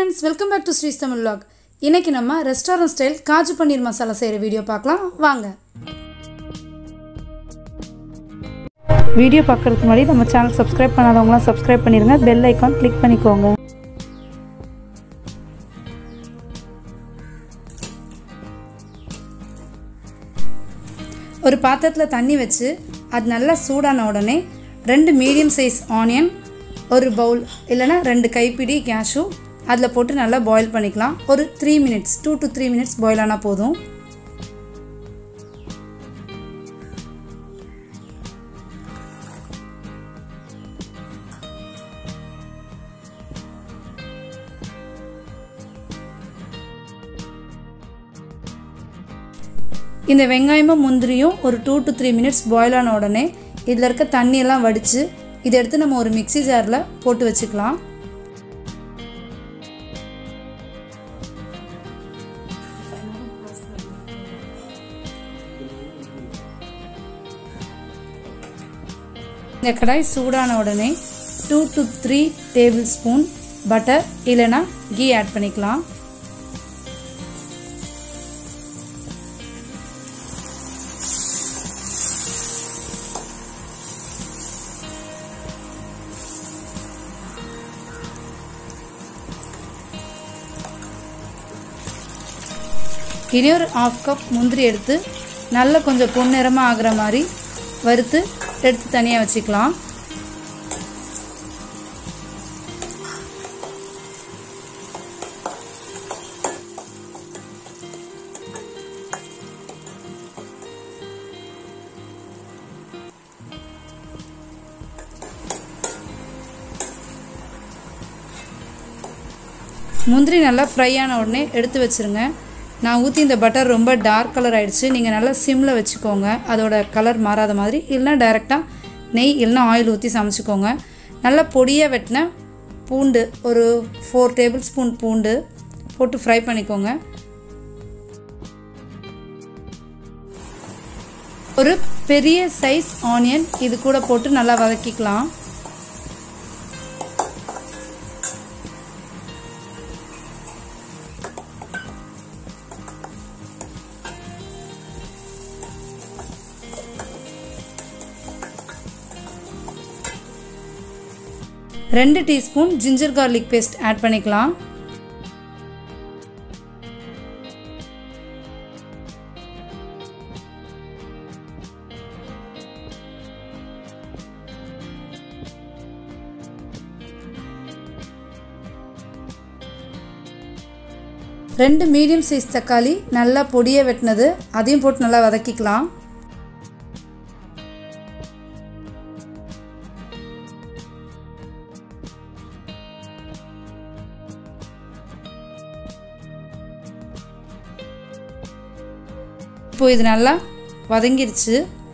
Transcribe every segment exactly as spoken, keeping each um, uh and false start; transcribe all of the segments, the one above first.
friends, welcome back to Sri's Tamil Vlog. இன்னைக்கு நம்ம restaurant style kaju paneer masala செய்யற வீடியோ பார்க்கலாம் வாங்க. வீடியோ பார்க்கறதுக்கு முன்னாடி நம்ம சேனல் சப்ஸ்கிரைப் பண்ணாதவங்க சப்ஸ்கிரைப் பண்ணிருங்க, பெல் ஐகான் கிளிக் பண்ணிக்கோங்க. ஒரு பாத்திரத்துல தண்ணி வச்சு அது நல்லா சூடான உடனே ரெண்டு மீடியம் சைஸ் ஆனியன், ஒரு பவுல் இல்லனா ரெண்டு கைப்பிடி கேஷு அதில் போட்டு நல்லா பாயில் பண்ணிக்கலாம். ஒரு three minutes two to three minutes boil ஆனால் போதும். இந்த வெங்காயமும் முந்திரியும் ஒரு two to three minutes boil ஆன உடனே இதில் இருக்க தண்ணியெல்லாம் வடித்து இதை எடுத்து நம்ம ஒரு மிக்சி ஜாரில் போட்டு வச்சுக்கலாம். இந்த கடாய் சூடான உடனே two to three tablespoon butter இல்லைனா கீ ஆட் பண்ணிக்கலாம். இனி ஒரு ஹாஃப் கப் முந்திரி எடுத்து நல்லா கொஞ்சம் பொன்னிறமாக ஆகிற மாதிரி வறுத்து எடுத்து தனியாக வச்சுக்கலாம். முந்திரி நல்லா ஃப்ரை ஆன உடனே எடுத்து வச்சுருங்க. நான் ஊற்றி இந்த பட்டர் ரொம்ப டார்க் கலர் ஆகிடுச்சு. நீங்கள் நல்லா சிம்மில் வச்சுக்கோங்க, அதோட கலர் மாறாத மாதிரி. இல்லைனா டைரெக்டாக நெய் இல்லைனா ஆயில் ஊற்றி சமைச்சிக்கோங்க. நல்லா பொடியாக வெட்டின பூண்டு ஒரு ஃபோர் டேபிள் ஸ்பூன் பூண்டு போட்டு ஃப்ரை பண்ணிக்கோங்க. ஒரு பெரிய சைஸ் ஆனியன் இது கூட போட்டு நல்லா வதக்கிக்கலாம். ரெண்டு teaspoon ginger garlic paste add பண்ணிக்கலாம். ரெண்டு மீடியம் சைஸ் தக்காளி நல்லா பொடியை வெட்டினது அதையும் போட்டு நல்லா வதக்கிக்கலாம். இப்போ இது நல்லா வதங்கிருச்சு.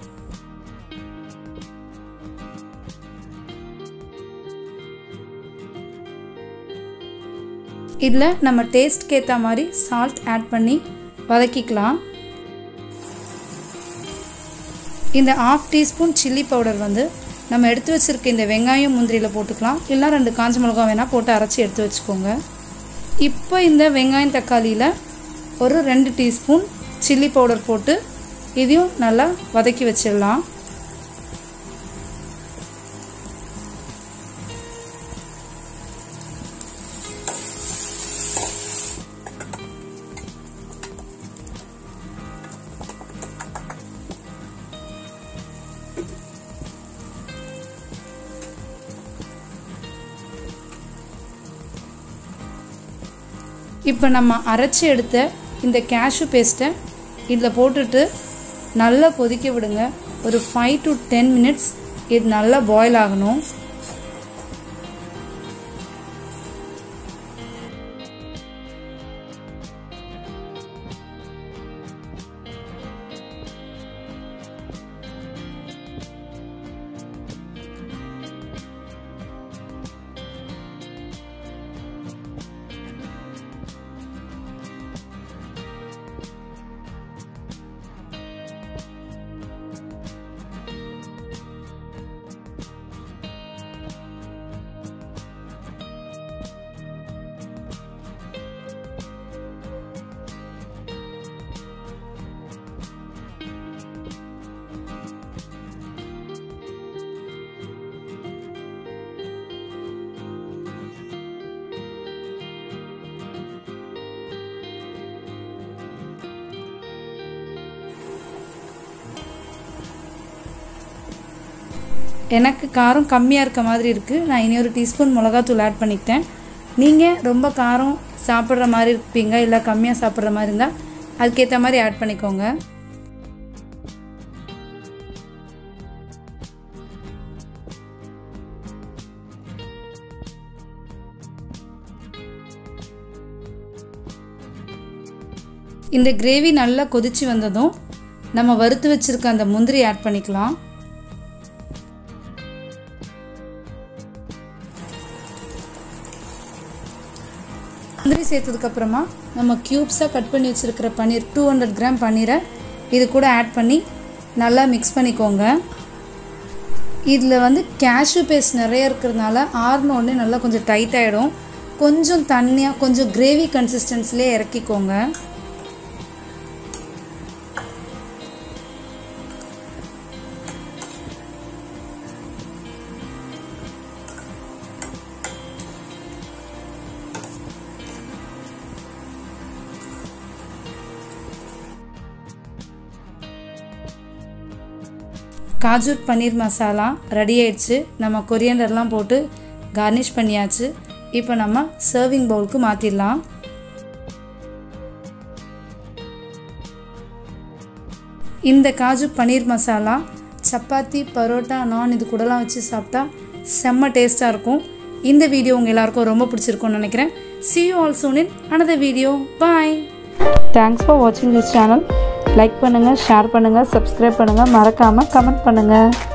இதில் நம்ம டேஸ்ட்க்கு ஏற்ற மாதிரி சால்ட் ஆட் பண்ணி வதக்கிக்கலாம். இந்த ஹாஃப் டீஸ்பூன் சில்லி பவுடர் வந்து நம்ம எடுத்து வச்சுருக்க இந்த வெங்காயம் முந்திரியில் போட்டுக்கலாம். இல்லைனா ரெண்டு காஞ்ச மிளகாய் வேணால் போட்டு அரைச்சி எடுத்து வச்சுக்கோங்க. இப்போ இந்த வெங்காயம் தக்காளியில் ஒரு ரெண்டு டீஸ்பூன் சில்லி பவுடர் போட்டு இதையும் நல்லா வதக்கி வச்சிடலாம். இப்போ நம்ம அரைச்சி எடுத்த இந்த கேஷ்யூ பேஸ்ட்டை இதில் போட்டுட்டு நல்லா கொதிக்க விடுங்க. ஒரு ஃபைவ் டு டென் மினிட்ஸ் இது நல்லா பாயில் ஆகணும். எனக்கு காரம் கம்மியாக இருக்க மாதிரி இருக்குது. நான் இனி ஒரு டீஸ்பூன் மிளகாத்தூள் ஆட் பண்ணிக்கிட்டேன். நீங்கள் ரொம்ப காரம் சாப்பிட்ற மாதிரி இருப்பீங்க, இல்லை கம்மியாக சாப்பிட்ற மாதிரி இருந்தால் அதுக்கேற்ற மாதிரி ஆட் பண்ணிக்கோங்க. இந்த கிரேவி நல்லா கொதிச்சு வந்ததும் நம்ம வறுத்து வச்சிருக்க அந்த முந்திரி ஆட் பண்ணிக்கலாம். முந்திரி சேர்த்ததுக்கப்புறமா நம்ம க்யூப்ஸாக கட் பண்ணி வச்சுருக்கிற பன்னீர் டூ ஹண்ட்ரட் கிராம் பன்னீரை இது கூட ஆட் பண்ணி நல்லா மிக்ஸ் பண்ணிக்கோங்க. இதில் வந்து கேஷ்யூ பேஸ்ட் நிறைய இருக்கிறதுனால ஆறுன உடனே நல்லா கொஞ்சம் டைட் ஆகிடும். கொஞ்சம் தண்ணியாக கொஞ்சம் கிரேவி கன்சிஸ்டன்சிலே இறக்கிக்கோங்க. காஜு பன்னீர் மசாலா ரெடி ஆயிடுச்சு. நம்ம கொரியண்டர்லாம் போட்டு கார்னிஷ் பண்ணியாச்சு. இப்போ நம்ம சர்விங் பவுலுக்கு மாற்றிடலாம். இந்த காஜு பன்னீர் மசாலா சப்பாத்தி, பரோட்டா, நான் இது கூடலாம் வச்சு சாப்பிட்டா செம்ம டேஸ்ட்டாக இருக்கும். இந்த வீடியோ உங்கள் எல்லாருக்கும் ரொம்ப பிடிச்சிருக்கும்னு நினைக்கிறேன். See you all soon in another video. Bye. Thanks for watching this channel. Like பண்ணுங்கள், ஷேர் பண்ணுங்கள், சப்ஸ்கிரைப் பண்ணுங்கள், மறக்காமல் கமெண்ட் பண்ணுங்கள்.